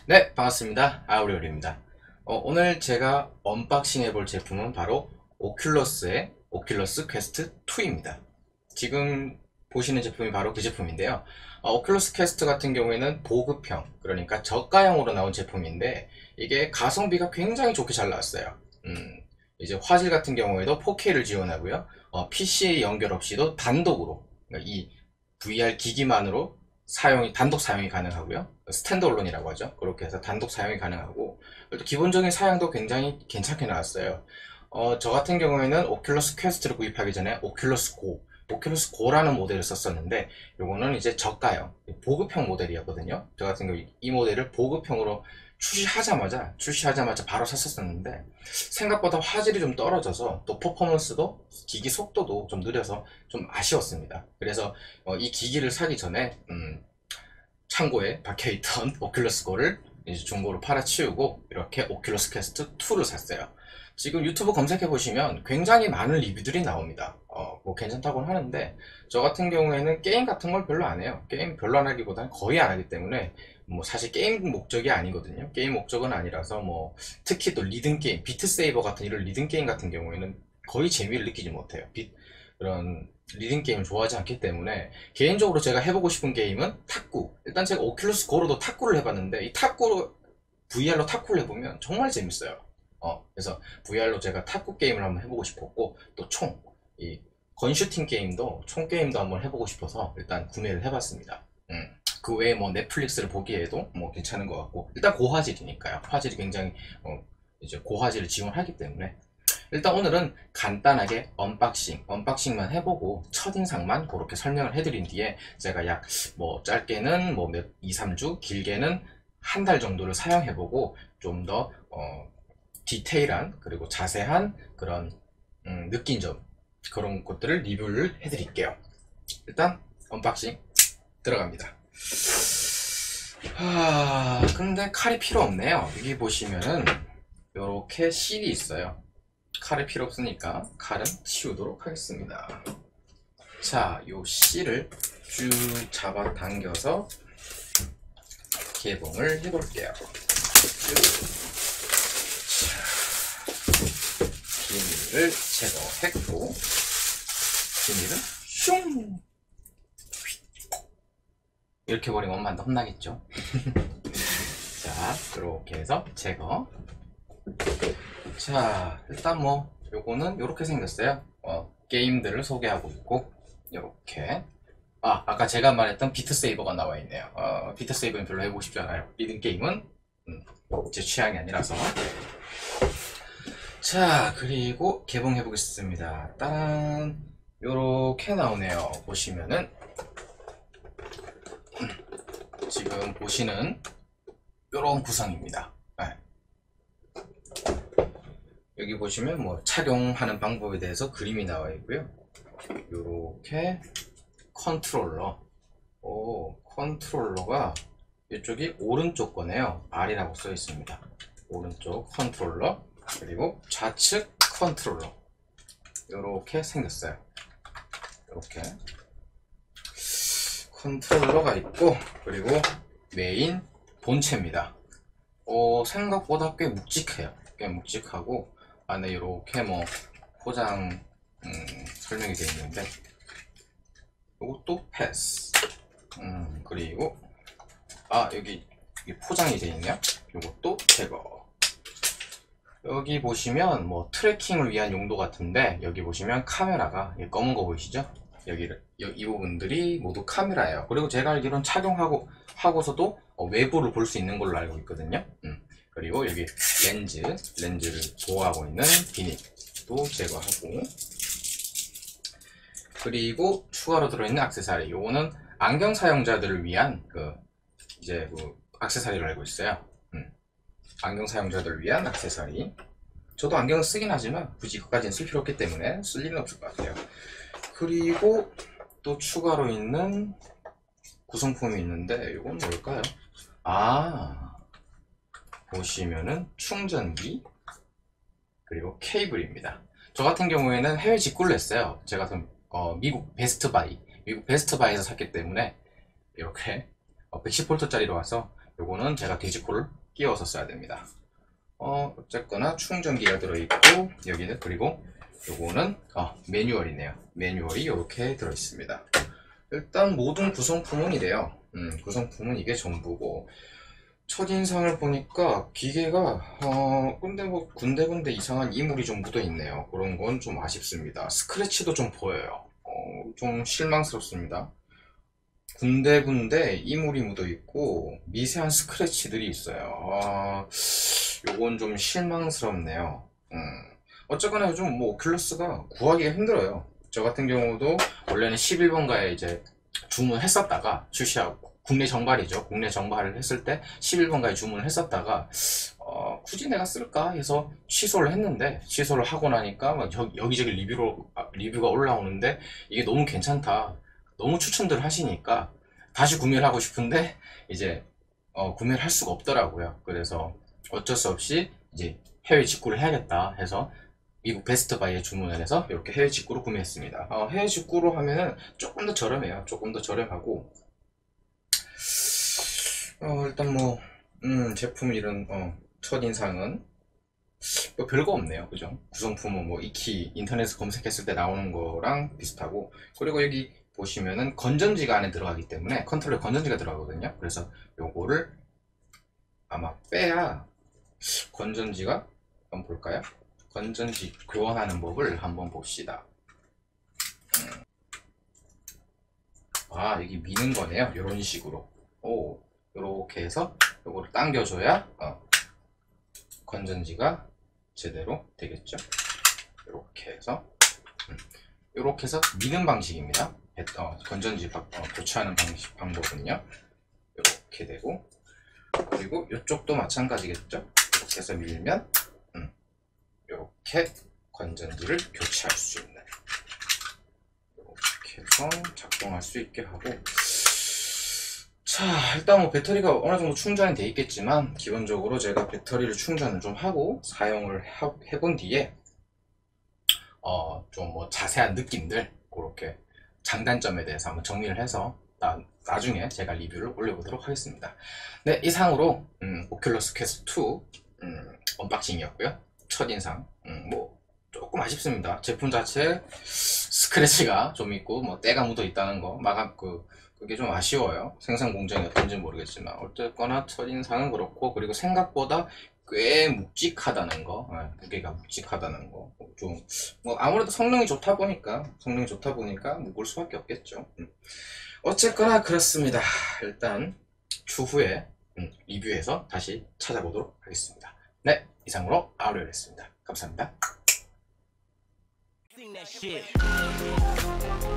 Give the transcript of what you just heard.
네, 반갑습니다. 아우리얼입니다. 오늘 제가 언박싱 해볼 제품은 바로 오큘러스의 오큘러스 퀘스트 2입니다. 지금 보시는 제품이 바로 그 제품인데요. 오큘러스 퀘스트 같은 경우에는 보급형, 그러니까 저가형으로 나온 제품인데 이게 가성비가 굉장히 좋게 잘 나왔어요. 이제 화질 같은 경우에도 4K를 지원하고요. PC 연결 없이도 단독으로, 그러니까 이 VR 기기만으로 단독 사용이 가능하고요. 스탠드얼론이라고 하죠. 그렇게 해서 단독 사용이 가능하고, 또 기본적인 사양도 굉장히 괜찮게 나왔어요. 저 같은 경우에는 오큘러스 퀘스트를 구입하기 전에 오큘러스 고라는 모델을 썼었는데, 요거는 이제 저가형, 보급형 모델이었거든요. 저 같은 경우 이 모델을 보급형으로 출시하자마자 바로 샀었는데, 생각보다 화질이 좀 떨어져서, 또 퍼포먼스도, 기기 속도도 좀 느려서 좀 아쉬웠습니다. 그래서 이 기기를 사기 전에 창고에 박혀있던 오큘러스 고를 이제 중고로 팔아치우고 이렇게 오큘러스 퀘스트 2를 샀어요. 지금 유튜브 검색해 보시면 굉장히 많은 리뷰들이 나옵니다. 뭐 괜찮다고는 하는데, 저 같은 경우에는 게임 같은 걸 별로 안 해요. 게임 별로 안 하기보다는 거의 안 하기 때문에 뭐 사실 게임 목적이 아니거든요. 게임 목적은 아니라서, 뭐 특히 또 리듬 게임, 비트 세이버 같은 이런 리듬 게임 같은 경우에는 거의 재미를 느끼지 못해요. 그런 리듬 게임을 좋아하지 않기 때문에, 개인적으로 제가 해보고 싶은 게임은 탁구. 일단 제가 오큘러스 고로도 탁구를 해봤는데, 이 VR로 탁구를 해보면 정말 재밌어요. 그래서 VR로 제가 탁구 게임을 한번 해보고 싶었고, 또 이 건슈팅 게임도, 총 게임도 한번 해보고 싶어서 일단 구매를 해봤습니다. 그 외에 뭐 넷플릭스를 보기에도 뭐 괜찮은 것 같고, 일단 고화질이니까요. 화질이 굉장히 이제 고화질을 지원하기 때문에, 일단 오늘은 간단하게 언박싱만 해보고 첫인상만 그렇게 설명을 해드린 뒤에, 제가 약 뭐 짧게는 뭐 2, 3주, 길게는 한 달 정도를 사용해보고 좀 더 디테일한, 그리고 자세한 그런 느낀 점, 그런 것들을 리뷰를 해드릴게요. 일단 언박싱 들어갑니다. 근데 칼이 필요 없네요. 여기 보시면은 이렇게 실이 있어요. 칼이 필요 없으니까 칼은 치우도록 하겠습니다. 자, 요 실을 쭉 잡아 당겨서 개봉을 해볼게요. 비닐을 제거했고, 비닐은 슝! 이렇게 버리면 엄마한테 혼나겠죠? 자, 이렇게 해서 제거. 자, 일단 뭐 요거는 요렇게 생겼어요. 게임들을 소개하고 있고, 요렇게. 아까 제가 말했던 비트세이버가 나와 있네요. 비트세이버는 별로 해보고 싶지 않아요. 리듬 게임은 제 취향이 아니라서. 자, 그리고 개봉해 보겠습니다. 따란, 요렇게 나오네요. 보시면은 지금 보시는 요런 구성입니다. 네. 여기 보시면 뭐 착용하는 방법에 대해서 그림이 나와 있고요. 요렇게 컨트롤러가 이쪽이 오른쪽 거네요. R이라고 써 있습니다. 오른쪽 컨트롤러, 그리고 좌측 컨트롤러, 요렇게 생겼어요. 이렇게 컨트롤러가 있고, 그리고 메인 본체입니다. 생각보다 꽤 묵직해요. 꽤 묵직하고, 안에 이렇게 뭐 포장 설명이 되어 있는데, 이것도 패스. 그리고 여기 포장이 되어 있네요. 이것도 제거. 여기 보시면 뭐 트래킹을 위한 용도 같은데, 여기 보시면 카메라가 검은 거 보이시죠? 이 부분들이 모두 카메라예요. 그리고 제가 알기로는 하고서도 외부를 볼 수 있는 걸로 알고 있거든요. 그리고 여기 렌즈를 보호하고 있는 비닐도 제거하고, 그리고 추가로 들어있는 액세서리. 요거는 안경 사용자들을 위한 액세서리를 알고 있어요. 안경 사용자들을 위한 액세서리. 저도 안경을 쓰긴 하지만 굳이 그까지는 쓸 필요 없기 때문에 쓸 일은 없을 것 같아요. 그리고 또 추가로 있는 구성품이 있는데, 이건 뭘까요? 보시면은 충전기, 그리고 케이블입니다. 저 같은 경우에는 해외 직구를 했어요. 제가 미국 베스트바이에서 샀기 때문에 이렇게 110V짜리로 와서, 요거는 제가 돼지코를 끼워서 써야 됩니다. 어쨌거나 충전기가 들어있고, 여기는, 그리고 요거는 매뉴얼이네요. 매뉴얼이 이렇게 들어있습니다. 일단 모든 구성품은 이래요. 구성품은 이게 전부고, 첫인상을 보니까 기계가 근데 뭐 군데군데 이상한 이물이 좀 묻어있네요. 그런 건 좀 아쉽습니다. 스크래치도 좀 보여요. 좀 실망스럽습니다. 군데군데 이물이 묻어있고 미세한 스크래치들이 있어요. 요건 좀 실망스럽네요. 어쨌거나 요즘 뭐 오큘러스가 구하기가 힘들어요. 저 같은 경우도 원래는 11번가에 이제 주문했었다가 출시하고, 국내 정발이죠. 국내 정발을 했을 때 11번가에 주문을 했었다가 굳이 내가 쓸까 해서 취소를 했는데, 취소를 하고 나니까 막 여기저기 리뷰가 올라오는데 이게 너무 괜찮다, 너무 추천들 하시니까 다시 구매를 하고 싶은데 이제 구매를 할 수가 없더라고요. 그래서 어쩔 수 없이 이제 해외 직구를 해야겠다 해서 미국 베스트바이에 주문을 해서 이렇게 해외 직구로 구매했습니다. 해외 직구로 하면은 조금 더 저렴해요. 조금 더 저렴하고, 일단 뭐 제품 이런 첫인상은 뭐 별거 없네요. 그죠? 구성품은 뭐 익히 인터넷에서 검색했을 때 나오는 거랑 비슷하고, 그리고 여기 보시면은 건전지가 안에 들어가기 때문에, 컨트롤에 건전지가 들어가거든요. 그래서 요거를 아마 빼야 건전지가, 한번 볼까요? 건전지 교환하는 법을 한번 봅시다. 여기 미는 거네요. 이런 식으로. 이렇게 해서 요거를 당겨줘야 건전지가 제대로 되겠죠. 이렇게 해서 미는 방식입니다. 건전지 교체하는 방법은요. 이렇게 되고, 그리고 이쪽도 마찬가지겠죠. 이렇게 해서 밀면 이렇게 건전지를 교체할 수 있는, 이렇게 해서 작동할 수 있게 하고, 자, 일단 뭐 배터리가 어느 정도 충전이 돼 있겠지만, 기본적으로 제가 배터리를 충전을 좀 하고 사용을 해본 뒤에 좀 뭐 자세한 느낌들, 그렇게 장단점에 대해서 한번 정리를 해서 나중에 제가 리뷰를 올려보도록 하겠습니다. 네, 이상으로 오큘러스 퀘스트 2 언박싱이었고요. 첫인상 뭐 조금 아쉽습니다. 제품 자체 스크래치가 좀 있고 뭐 때가 묻어 있다는 거, 그게 좀 아쉬워요. 생산 공정이 어떤지 모르겠지만 어쨌거나 첫인상은 그렇고, 그리고 생각보다 꽤 묵직하다는 거, 무게가 묵직하다는 거, 좀 뭐 아무래도 성능이 좋다 보니까 묵을 수밖에 없겠죠. 어쨌거나 그렇습니다. 일단 추후에 리뷰해서 다시 찾아보도록 하겠습니다. 네, 이상으로 아우리였습니다. 감사합니다.